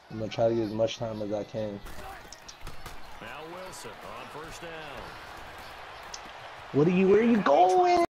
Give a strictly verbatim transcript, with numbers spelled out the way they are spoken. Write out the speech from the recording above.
I'm gonna try to get as much time as I can. Now Wilson on first down. What are you? Where are you going?